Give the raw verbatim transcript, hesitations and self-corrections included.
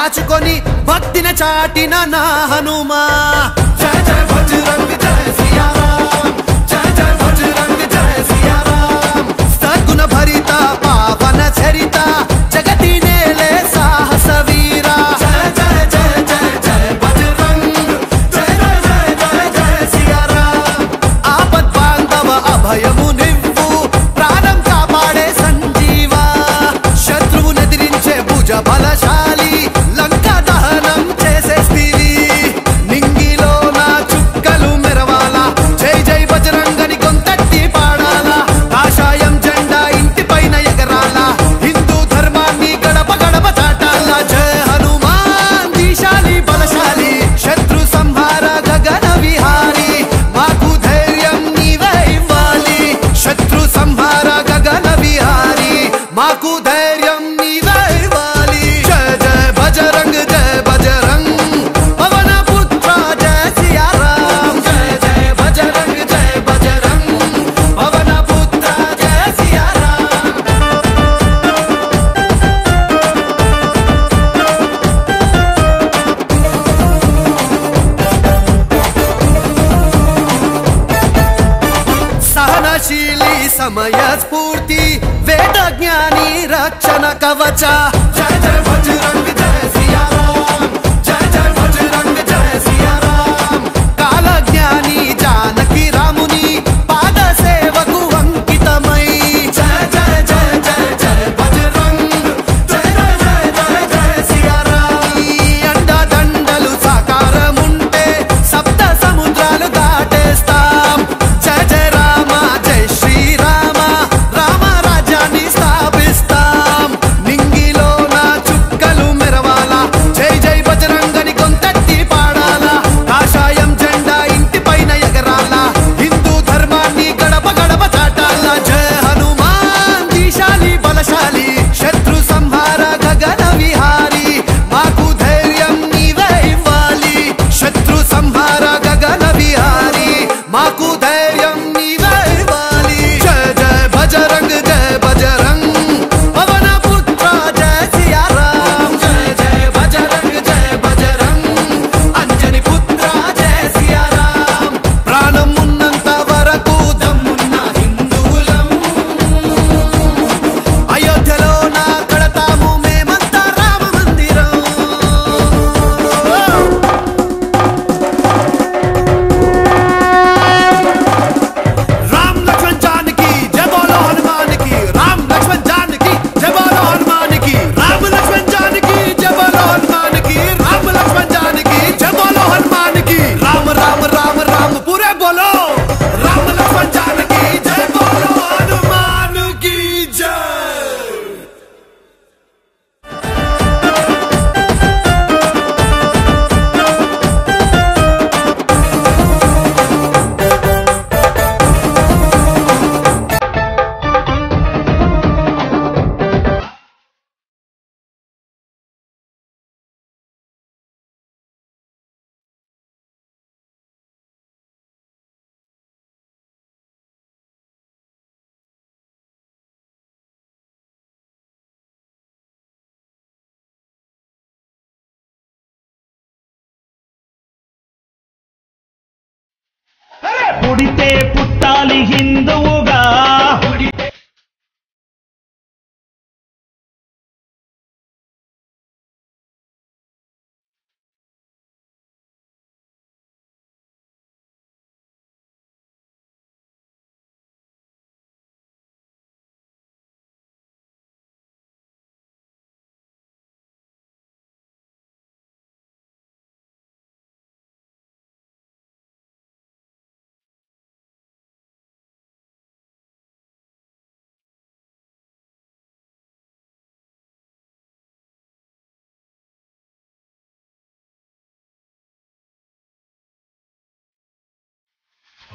దాచుకొని భక్తిన చాటిన నా హనుమా జయ జయ బజరంగ జయ సియా రామ్ జయ జయ బజరంగ జయ సియా రామ్ సద్గుణ భరిత పావన చరిత జగతి నేలే సాహస వీరా జయ జయ జయ జయ జయ బజరంగ జయ జయ జయ జయ జయ సియా రామ్ ఆపద్ బాంధవ అభయము నివ్వు ప్రాణం కాపాడే సంజీవా శత్రువును ఎదిరించే భుజ బలశాలి లంక దహనం చేసేస్తివి నింగిలో నా చుక్కలు మెరవాలా జై జై బజరంగని గొంతెత్తి పాడాలా కాషాయం జెండా ఇంటి పైన ఎగరాలా హిందూ ధర్మాన్ని గడప గడప చాటాలా జయ హనుమాన్ దీశాలి బలశాలి శత్రు సంహార గగన విహారి మాకు ధైర్యం నీవే ఇవ్వాలి శత్రు సంహార గగన విహారి మాకు ధైర్యం నీవే ఇవ్వాలి జయ జయ బజరంగ్ జయ బజరంగ్ పవన పుత్ర జయ సియా రామ్ జయ జయ బజరంగ్ జయ బజరంగ్ పవన పుత్ర జయ సియా రామ్ సహనశీలి సమయ స్ఫూర్తి వేద జ్ఞాని రక్షణ కవచ జయ జయ బజరంగ జయ సియా రామ్ జయ జయ బజరంగ జయ సియా రామ్ కాల జ్ఞాని జానకి రాముని పాద సేవకు అంకితమై జయ జయ జయ జయ జయ బజరంగ జయ జయ జయ జయ జయ సియా రామ్ ఈ అండ దండలు సాకారముంటే సప్త సముద్రాలు దాటేస్తాం జయ జయ రామ జయ శ్రీరామ రామ రాజ్యాన్ని స్థాపిస్తాం నింగిలో నా చుక్కలు మెరవాలా జై జై బజరంగని గొంతెత్తి పాడాలా కాషాయం జెండా ఇంటి పైన ఎగరాలా హిందూ ధర్మాన్ని గడప గడప చాటాలా జయ హనుమాన్ దీశాలి బలశాలి శత్రు సంహార గగన విహారి మాకు ధైర్యం నీవే ఇవ్వాలి శత్రు సంహార గగన విహారి మాకు ధైర్యం నీవే ఇవ్వాలి జయ జయ బజరంగ జయ బజరంగ్ పవన పుత్ర జయ సియా రామ్ జయ జయ బజరంగ జయ బజరంగ్ అంజని పుత్ర జయ సియా రామ్ ప్రాణం ఉన్నంత వరకు దమ్మున్న హిందువులం అయోధ్యలో నా కడతాము మేమంతా రామ మందిరం राम लक्ष्मण जानकी जय बोलो हनुमान की राम लक्ष्मण जानकी जय बोलो हनुमान की राम लक्ष्मण जानकी जय बोलो हनुमान की राम लक्ष्मण जानकी जय बोलो हनुमान की राम राम राम राम पूरे बोलो राम लक्ष्मण जानकी जय बोलो हनुमान की जय పుడితే పుట్టాలి హిందువుగా